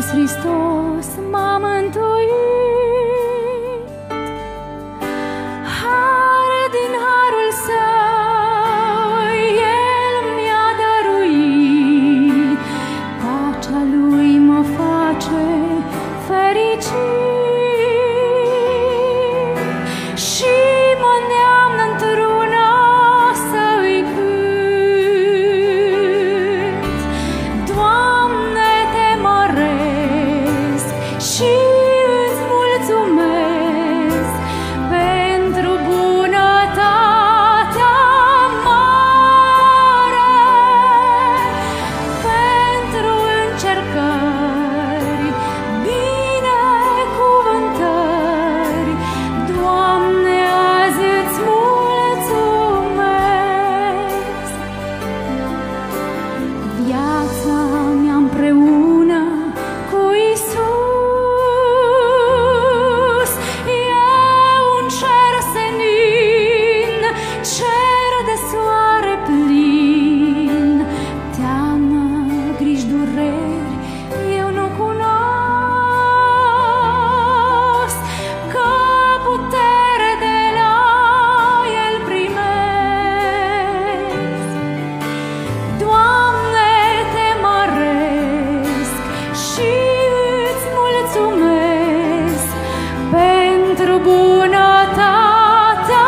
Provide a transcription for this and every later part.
Hristos m-a mântuit. Har din harul Său El mi-a dăruit, pacea Lui mă face fericit și mă îndeamnă într-una să-i cânt. Doamne, Te măresc și îți mulțumesc pentru bunătatea mare, pentru încercări, binecuvântări. Doamne, azi îți mulțumesc. Viața mea împreună cu Iisus e un cer senin, cer de soare plin. Teamă, griji, dureri eu nu cunosc, că putere de la El primesc. Doamne, Te măresc și îți mulțumesc pentru bunătatea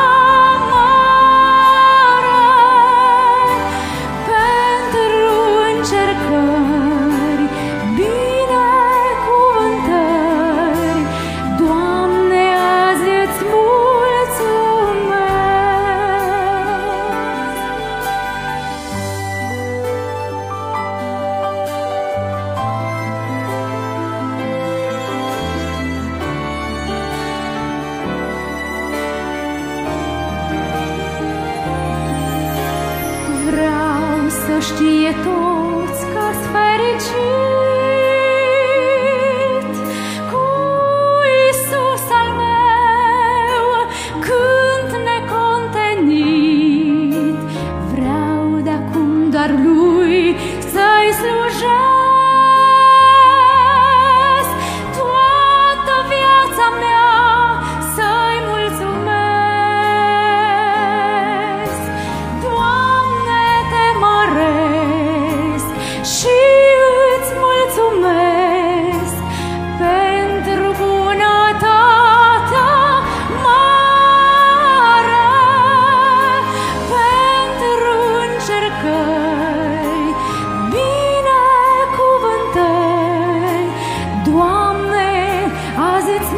mare, pentru încercări, binecuvântări. Doamne, azi îți mulțumesc. Vreau să știe toți că-s fericit cu Iisus al meu, cânt necontenit. Vreau de-acum doar Lui să-i slujesc, toată viața mea să-i mulțumesc. Doamne, Te măresc și îți mulțumesc pentru bunătatea mare, pentru încercări, binecuvântări. Doamne, azi îți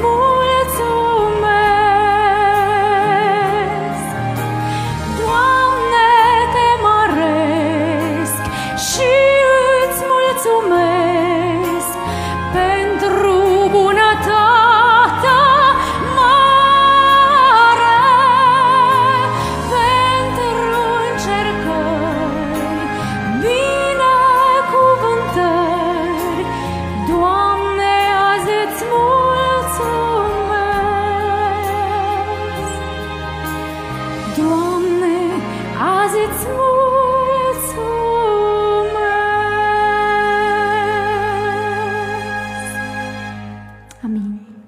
mulțumesc. Doamne, Te măresc și îți mulțumesc pentru bunătatea mare, pentru încercări, binecuvântări. Doamne, azi îți mulțumesc. Doamne, azi îți mulțumesc. Amin.